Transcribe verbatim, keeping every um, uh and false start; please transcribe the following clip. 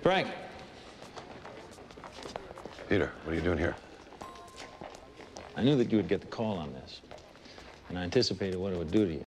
Frank. Peter, what are you doing here? I knew that you would get the call on this, and I anticipated what it would do to you.